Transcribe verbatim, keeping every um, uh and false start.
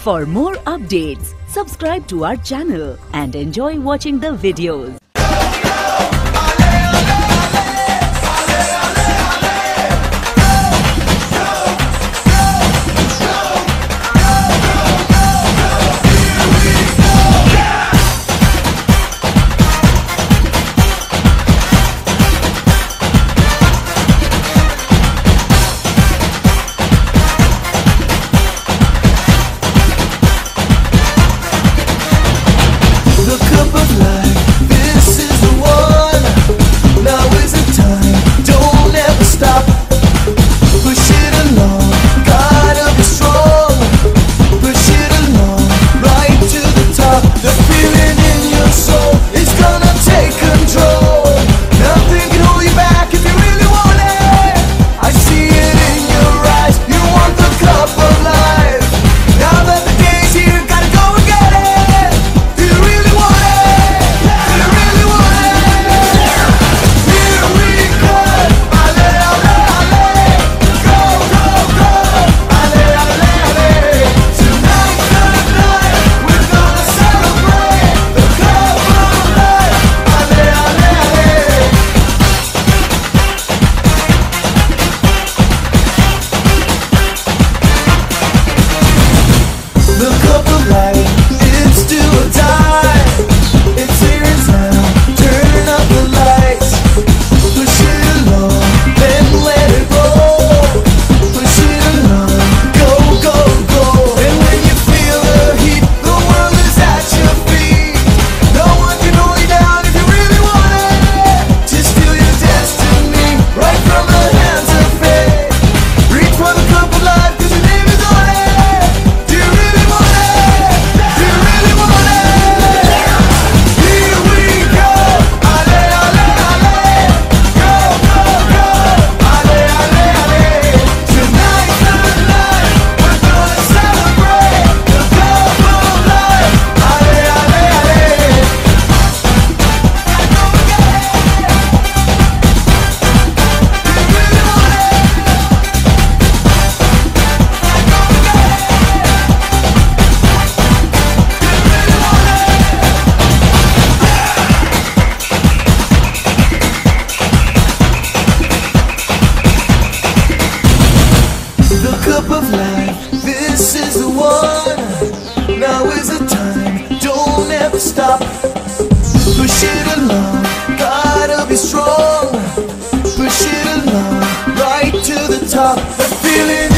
For more updates, subscribe to our channel and enjoy watching the videos. This is the one. Now is the time. Don't ever stop. Push it along. Gotta be strong. Push it along. Right to the top. The feeling.